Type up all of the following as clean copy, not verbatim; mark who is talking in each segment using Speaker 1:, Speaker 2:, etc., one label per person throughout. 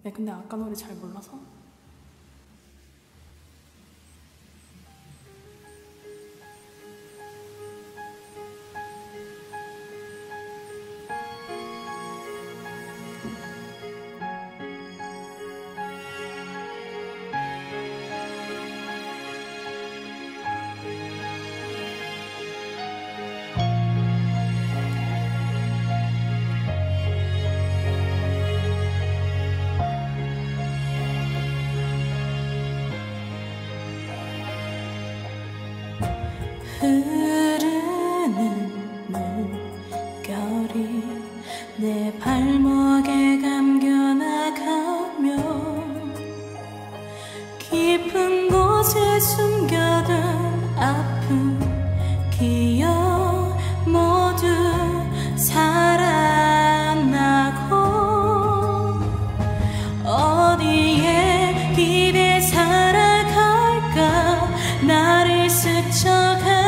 Speaker 1: 근데 아까 노래 잘 몰라서.
Speaker 2: 흐르는 물결이 내 발목에 감겨나가며 깊은 곳에 숨겨둔 아픈 기억 모두 살아나고 어디에 기대 살아갈까 나를 스쳐가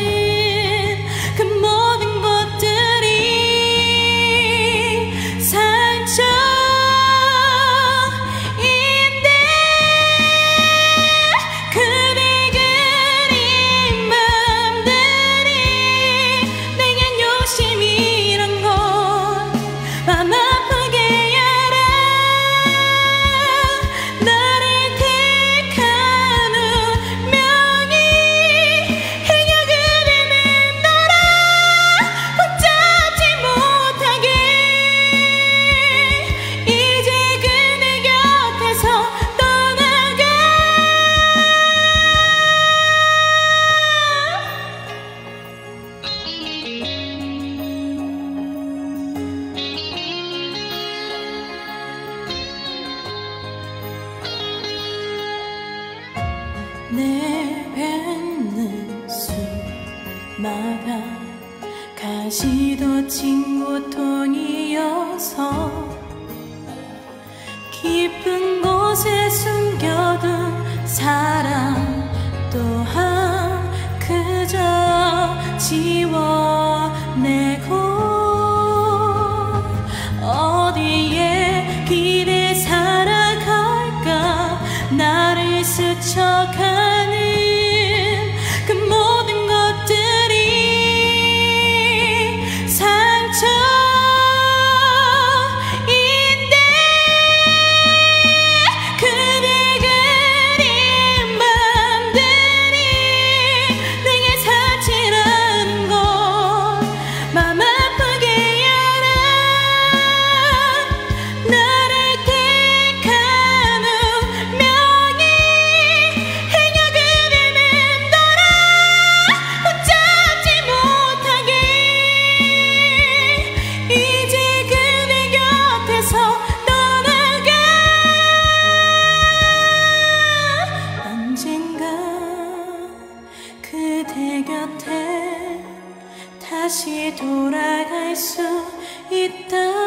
Speaker 2: 내뱉는 수마다 가시도 친구통이어서 깊은 곳에 숨겨둔 사랑 또한 그저 지워내고 어디에 길에 살아갈까 나를 스쳐가는 그 모든 것들이 상처인데 그대 그린 맘들이 내게 사치라는 걸 맘 아프게 알아 나를 택한 운명이 행여 그대 맴돌아 붙잡지 못하게 이제 그대 곁에서 떠나가 언젠가 그대 곁에 다시 돌아갈 수 있다